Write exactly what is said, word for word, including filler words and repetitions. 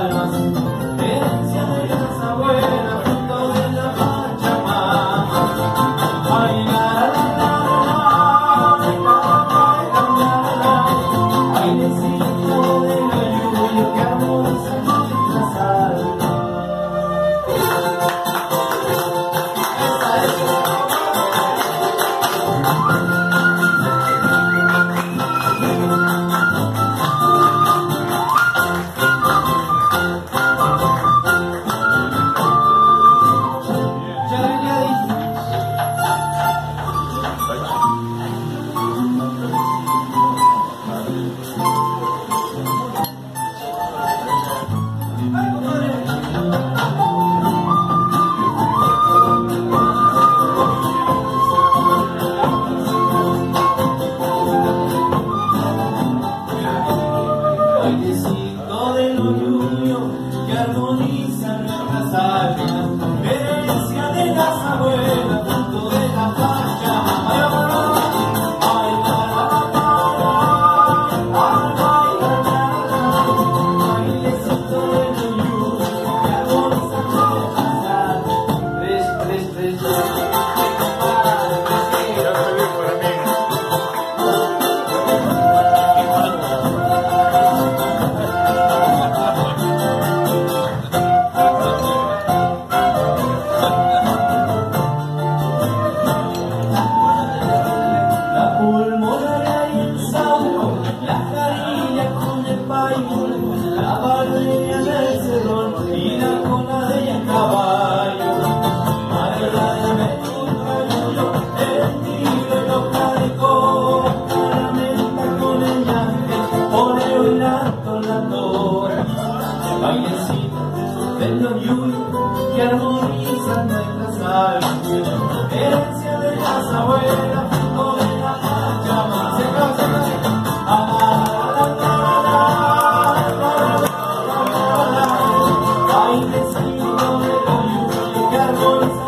almas, herencia de las abuelas, fruto de la Pachamama. Ay, la, la, la, la, la, la, la, airecito de la lluvia que armoniza nuestras almas. Airecito de los lluviosos que armoniza nuestras almas, herencia de las abuelas, fruto de la Pachamama. Ay, la, la, la, la, la, airecito de los lluviosos que armoniza nuestras almas. Tres, tres, tres, tres. La barbilla del cerrón y la cola de ella caballo. Bailame tu cabello, el tiro y los caricó. Caramenta con el llante, oreo y la tora. Bailecito de los yuyos que armonizan nuestras almas, herencia de las abuelas, fruto de la Pachamama. Se acaba, se acaba, se acaba. Ay, vecino de la lluvia que armoniza